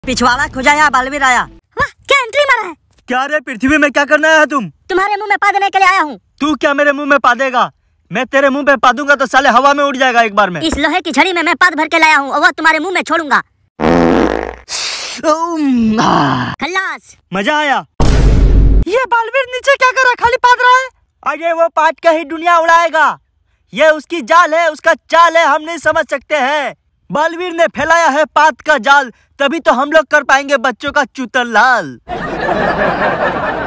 पिछवाड़ा खुजाया, बालवीर आया। वाह, क्या एंट्री मारा है। क्या रे पृथ्वी में क्या करने आया तुम? तुम्हारे मुंह में पा देने के लिए आया हूँ। तू क्या मेरे मुंह में पा देगा? मैं तेरे मुंह पे पा दूंगा तो साले हवा में उड़ जाएगा एक बार में। इस लोहे की झड़ी में मैं पाद भर के लाया हूँ और वह तुम्हारे मुंह में छोड़ूंगा। खल्लास। मजा आया। ये बालवीर नीचे क्या कर रहा है? खाली पाद रहा है। अरे वो पाद के ही दुनिया उड़ाएगा। ये उसकी जाल है, उसका चाल है, हम नहीं समझ सकते हैं। बालवीर ने फैलाया है पाद का जाल, तभी तो हम लोग कर पाएंगे बच्चों का चूतर लाल।